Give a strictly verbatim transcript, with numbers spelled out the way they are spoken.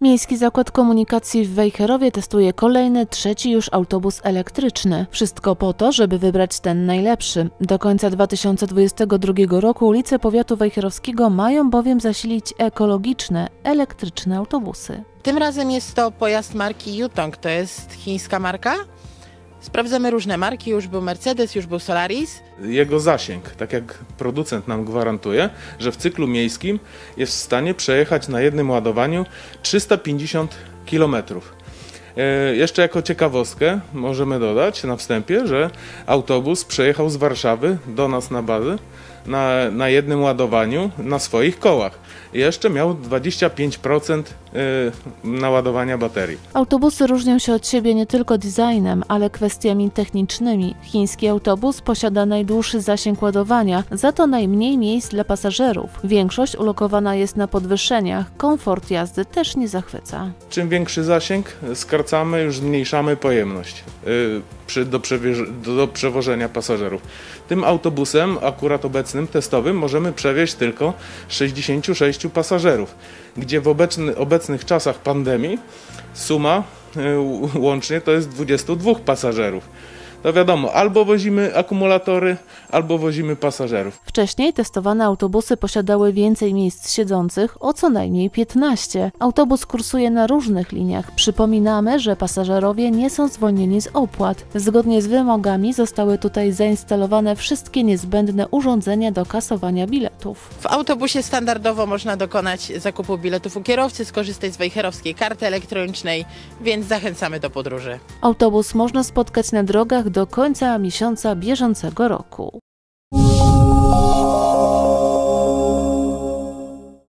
Miejski Zakład Komunikacji w Wejherowie testuje kolejny, trzeci już autobus elektryczny. Wszystko po to, żeby wybrać ten najlepszy. Do końca dwa tysiące dwudziestego drugiego roku ulice powiatu wejherowskiego mają bowiem zasilić ekologiczne, elektryczne autobusy. Tym razem jest to pojazd marki Yutong, to jest chińska marka. Sprawdzamy różne marki, już był Mercedes, już był Solaris. Jego zasięg, tak jak producent nam gwarantuje, że w cyklu miejskim jest w stanie przejechać na jednym ładowaniu trzysta pięćdziesiąt kilometrów. E, jeszcze jako ciekawostkę możemy dodać na wstępie, że autobus przejechał z Warszawy do nas na bazę na, na jednym ładowaniu na swoich kołach. I jeszcze miał dwadzieścia pięć procent naładowania baterii. Autobusy różnią się od siebie nie tylko designem, ale kwestiami technicznymi. Chiński autobus posiada najdłuższy zasięg ładowania, za to najmniej miejsc dla pasażerów. Większość ulokowana jest na podwyższeniach, komfort jazdy też nie zachwyca. Czym większy zasięg, skracamy, już zmniejszamy pojemność yy, przy, do, do, do przewożenia pasażerów. Tym autobusem, akurat obecnym, testowym, możemy przewieźć tylko sześćdziesięciu sześciu pasażerów, gdzie w obecny, obecnych czasach pandemii suma y, łącznie to jest dwudziestu dwóch pasażerów. To wiadomo, albo wozimy akumulatory, albo wozimy pasażerów. Wcześniej testowane autobusy posiadały więcej miejsc siedzących, o co najmniej piętnaście. Autobus kursuje na różnych liniach. Przypominamy, że pasażerowie nie są zwolnieni z opłat. Zgodnie z wymogami zostały tutaj zainstalowane wszystkie niezbędne urządzenia do kasowania biletów. W autobusie standardowo można dokonać zakupu biletów u kierowcy, skorzystać z wejherowskiej karty elektronicznej, więc zachęcamy do podróży. Autobus można spotkać na drogach do końca miesiąca bieżącego roku.